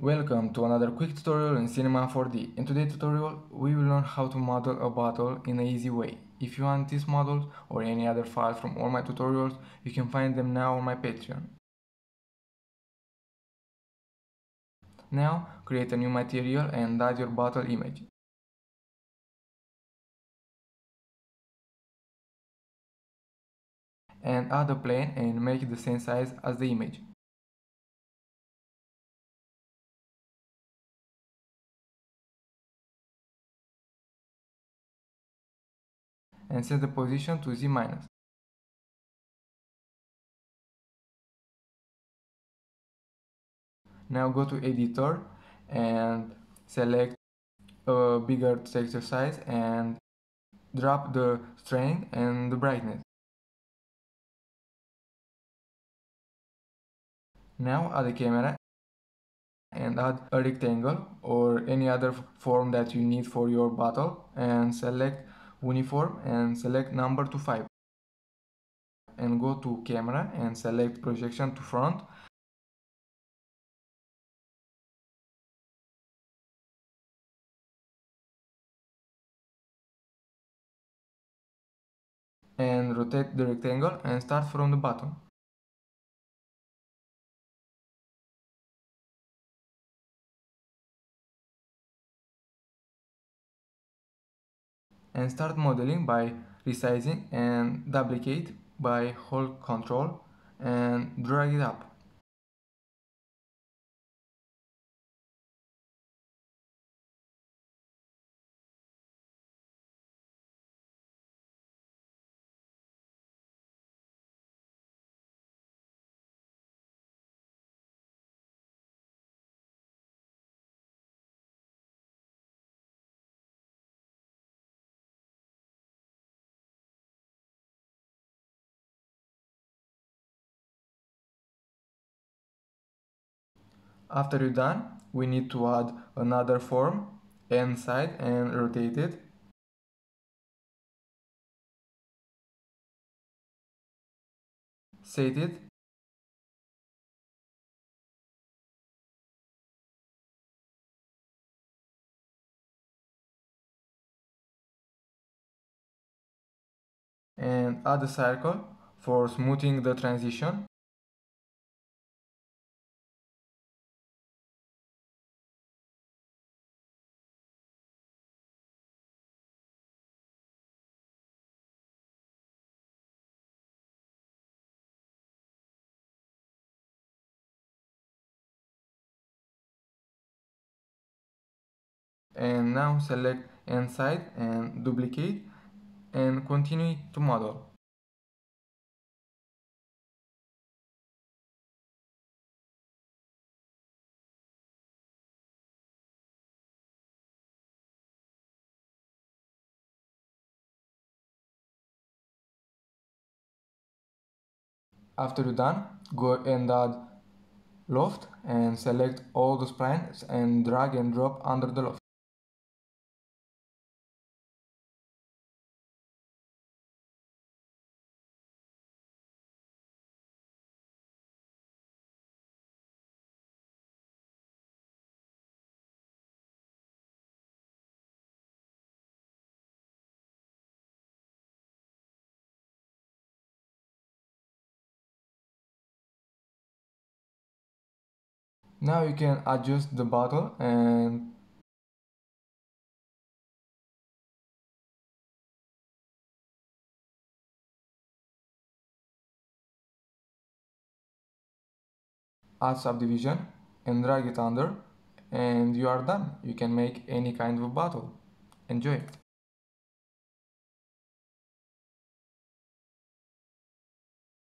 Welcome to another quick tutorial in Cinema 4D. In today's tutorial, we will learn how to model a bottle in an easy way. If you want these models or any other files from all my tutorials, you can find them now on my Patreon. Now, create a new material and add your bottle image. And add a plane and make it the same size as the image. And set the position to Z-. Now go to editor and select a bigger texture size and drop the strength and the brightness. Now add a camera and add a rectangle or any other form that you need for your bottle and select uniform and select number to 5 and go to camera and select projection to front and rotate the rectangle and start from the bottom. And start modeling by resizing and duplicate by hold Ctrl and drag it up. After you're done, we need to add another form inside and rotate it. Set it. And add a circle for smoothing the transition. And now select inside and duplicate and continue to model. After you're done, go and add loft and select all the splines and drag and drop under the loft. Now you can adjust the bottle and add subdivision and drag it under and you are done. You can make any kind of bottle. Enjoy it.